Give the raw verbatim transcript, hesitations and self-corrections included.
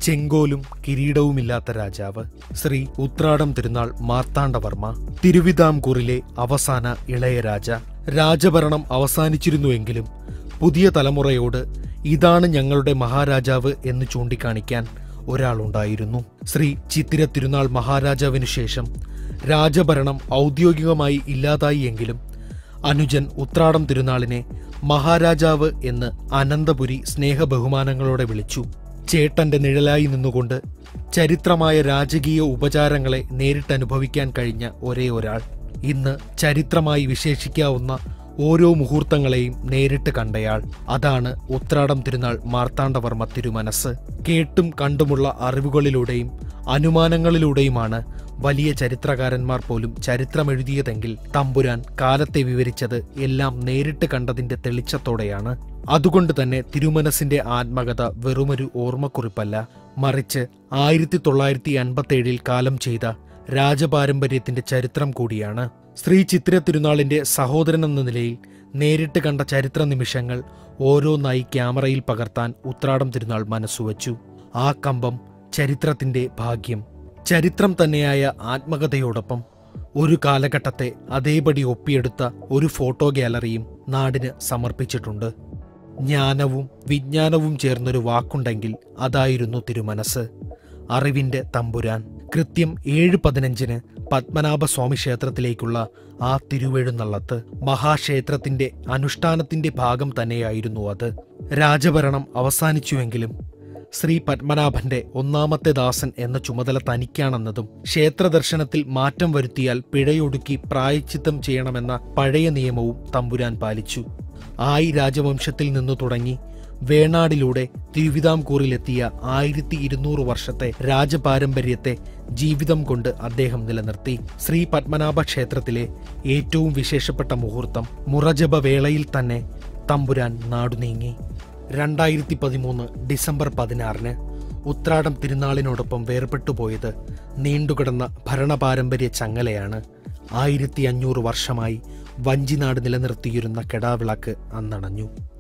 ചെങ്കോലും കിരീടവുമില്ലാത്ത രാജാവ് ശ്രീ ഉത്രാടം തിരുനാൾ മാർത്താണ്ഡവർമ്മ, തിരുവിതാംകൂറിലെ അവസാന ഇളയരാജ. രാജഭരണം അവസാനിച്ചിരുന്നുവെങ്കിലും പുതിയ തലമുറയോട് ഇതാണ് ഞങ്ങളുടെ മഹാരാജാവ് എന്ന് ചൂണ്ടിക്കാണിക്കാൻ ഒരാളുണ്ടായിരുന്നു. ശ്രീ ചിത്തിര തിരുനാൾ മഹാരാജാവിനു ശേഷം രാജഭരണം ഔദ്യോഗികമായി ഇല്ലാതായി എങ്കിലും അനുജൻ ഉത്രാടം തിരുനാളിനെ മഹാരാജാവ് എന്ന് അനന്തപുരി സ്നേഹബഹുമാനങ്ങളോടെ വിളിച്ചു. ചേട്ടന്റെ നിഴലായി നിന്നുകൊണ്ട് ചരിത്രമായ രാജകീയ ഉപചാരങ്ങളെ നേരിട്ടനുഭവിക്കാൻ കഴിഞ്ഞ ഒരേ ഒരാൾ, ഇന്ന് ചരിത്രമായി വിശേഷിക്കാവുന്ന ഓരോ മുഹൂർത്തങ്ങളെയും നേരിട്ട് കണ്ടയാൾ, അതാണ് ഉത്രാടം തിരുനാൾ മാർത്താണ്ഡവർമ്മ തിരുമനസ്. കേട്ടും കണ്ടുമുള്ള അറിവുകളിലൂടെയും അനുമാനങ്ങളിലൂടെയുമാണ് വലിയ ചരിത്രകാരന്മാർ പോലും ചരിത്രമെഴുതിയതെങ്കിൽ തമ്പുരാൻ കാലത്തെ വിവരിച്ചത് എല്ലാം നേരിട്ട് കണ്ടതിന്റെ തെളിച്ചത്തോടെയാണ്. അതുകൊണ്ട് തന്നെ തിരുമനസിന്റെ ആത്മകഥ വെറുമൊരു ഓർമ്മക്കുറിപ്പല്ല, മറിച്ച് ആയിരത്തി തൊള്ളായിരത്തി അൻപത്തേഴിൽ കാലം ചെയ്ത രാജപാരമ്പര്യത്തിന്റെ ചരിത്രം കൂടിയാണ്. ശ്രീ ചിത്തിര തിരുനാളിന്റെ സഹോദരൻ എന്ന നിലയിൽ നേരിട്ട് കണ്ട ചരിത്ര നിമിഷങ്ങൾ ഓരോന്നായി ക്യാമറയിൽ പകർത്താൻ ഉത്രാടം തിരുനാൾ മനസ്സുവച്ചു. ആ കമ്പം ചരിത്രത്തിന്റെ ഭാഗ്യം. ചരിത്രം തന്നെയായ ആത്മകഥയോടൊപ്പം ഒരു കാലഘട്ടത്തെ അതേപടി ഒപ്പിയെടുത്ത ഒരു ഫോട്ടോ ഗാലറിയും നാടിന് സമർപ്പിച്ചിട്ടുണ്ട്. ജ്ഞാനവും വിജ്ഞാനവും ചേർന്നൊരു വാക്കുണ്ടെങ്കിൽ അതായിരുന്നു തിരുമനസ്, അറിവിന്റെ തമ്പുരാൻ. കൃത്യം ഏഴ് പതിനഞ്ചിന് പത്മനാഭസ്വാമി ക്ഷേത്രത്തിലേക്കുള്ള ആ തിരുവെഴുന്നള്ളത്ത് മഹാക്ഷേത്രത്തിന്റെ അനുഷ്ഠാനത്തിന്റെ ഭാഗം തന്നെയായിരുന്നു അത്. രാജഭരണം അവസാനിച്ചുവെങ്കിലും ശ്രീ പത്മനാഭന്റെ ഒന്നാമത്തെ ദാസൻ എന്ന ചുമതല തനിക്കാണെന്നതും ക്ഷേത്രദർശനത്തിൽ മാറ്റം വരുത്തിയാൽ പിഴയൊടുക്കി പ്രായശ്ചിത്തം ചെയ്യണമെന്ന പഴയ നിയമവും തമ്പുരാൻ പാലിച്ചു. ആയി രാജവംശത്തിൽ നിന്നു തുടങ്ങി വേണാടിലൂടെ തിരുവിതാംകൂറിലെത്തിയ ആയിരത്തി ഇരുന്നൂറ് വർഷത്തെ രാജപാരമ്പര്യത്തെ ജീവിതം കൊണ്ട് അദ്ദേഹം നിലനിർത്തി. ശ്രീ പത്മനാഭ ക്ഷേത്രത്തിലെ ഏറ്റവും വിശേഷപ്പെട്ട മുഹൂർത്തം മുറജപ വേളയിൽ തന്നെ തമ്പുരാൻ നാടുനീങ്ങി. രണ്ടായിരത്തി പതിമൂന്ന് ഡിസംബർ പതിനാറിന് ഉത്രാടം തിരുനാളിനോടൊപ്പം വേർപെട്ടുപോയത് നീണ്ടുകിടന്ന ഭരണപാരമ്പര്യ ചങ്ങലയാണ്. ആയിരത്തി അഞ്ഞൂറ് വർഷമായി വഞ്ചിനാട് നിലനിർത്തിയിരുന്ന കെടാവിളക്ക് അന്നണഞ്ഞു.